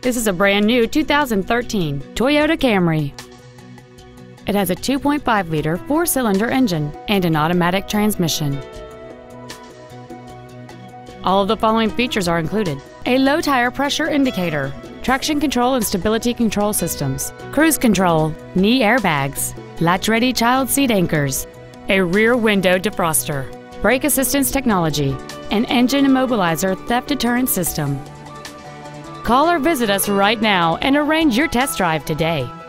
This is a brand new 2013 Toyota Camry. It has a 2.5-liter four-cylinder engine and an automatic transmission. All of the following features are included: a low tire pressure indicator, traction control and stability control systems, cruise control, knee airbags, latch-ready child seat anchors, a rear window defroster, brake assistance technology, an engine immobilizer theft deterrent system. Call or visit us right now and arrange your test drive today.